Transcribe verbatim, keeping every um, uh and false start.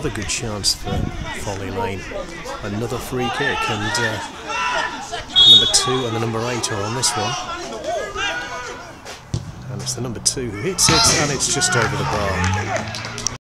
another good chance for Folly Lane. Another free kick, and uh, number two and the number eight are on this one. And it's the number two who hits it, and it's just over the bar.